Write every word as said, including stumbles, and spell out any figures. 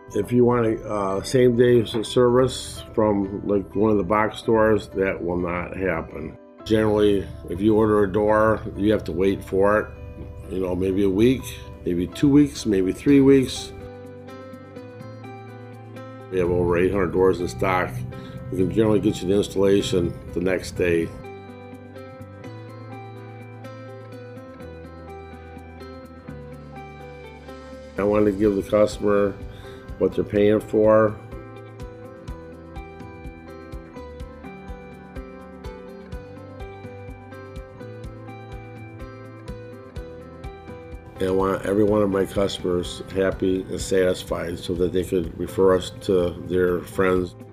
If you want a uh, same day service from like one of the box stores, that will not happen. Generally, if you order a door, you have to wait for it, you know, maybe a week, maybe two weeks, maybe three weeks. We have over eight hundred doors in stock. We can generally get you the installation the next day. I want to give the customer what they're paying for. And I want every one of my customers happy and satisfied so that they could refer us to their friends.